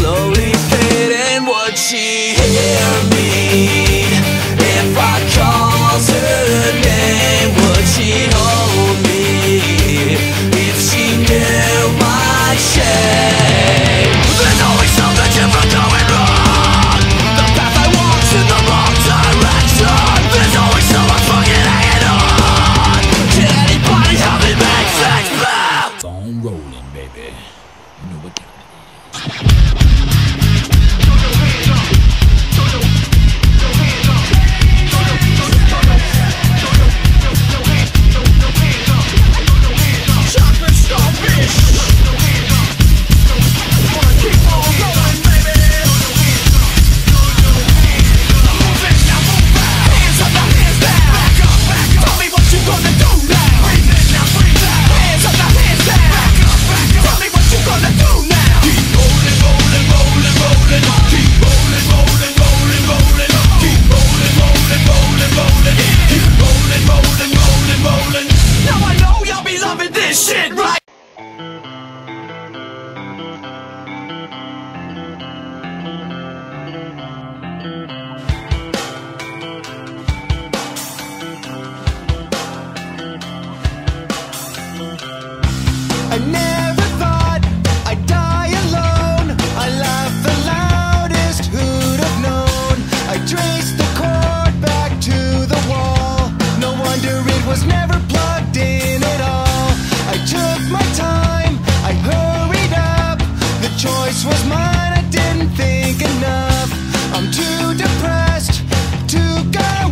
slowly fading. Would she hear me if I called her name? Would she hold me if she knew my shame? There's always something different going wrong. The path I walk's in the wrong direction. There's always someone fucking hanging on. Can anybody help me make things better? Phone rolling, baby. You know what time it is. Shit, right? I never thought I'd die alone. I laughed the loudest, who'd have known? I traced the cord back to the wall. No wonder it was never plugged in at all. I took my time, I hurried up. The choice was mine, I didn't think enough. I'm too depressed to go